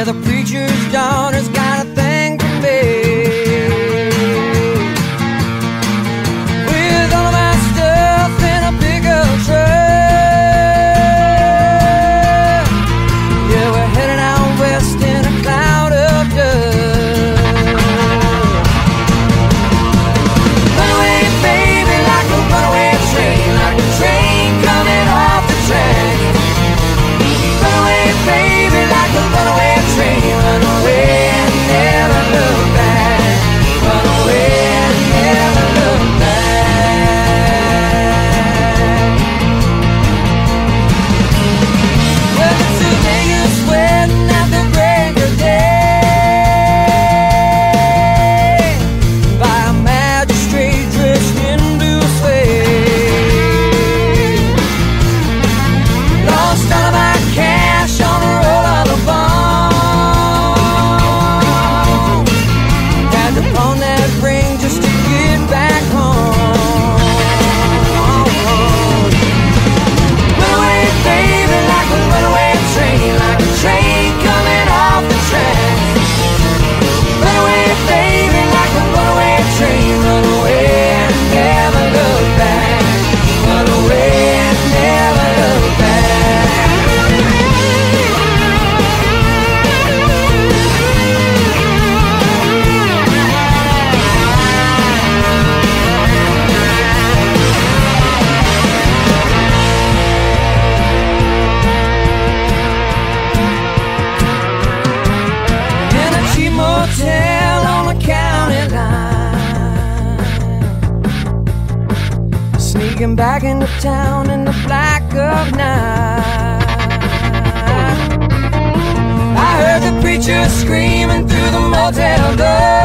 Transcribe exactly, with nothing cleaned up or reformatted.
Yeah, the preacher's daughter's got a thing for me. With all of my stuff in a pickup truck. Yeah, we're heading out west in a cloud of dust. Runaway, baby, like a runaway train, like a train coming off the track. Runaway, baby, like a runaway train. Run away and never look back. Run away and never look back. Well, it's a day you're sweating at the break of day by a magistrate dressed in blue suede. Lost all of my cash on a roll of the bone. Had to pawn that ring just to get back home. Runaway, baby, like a runaway train, like a train coming off the track. Runaway, baby, like a runaway train. Run away and never look back. Run away and never look back. In a cheap motel on the county line, sneaking back into town in the black of night. I heard the preacher screaming through the motel door.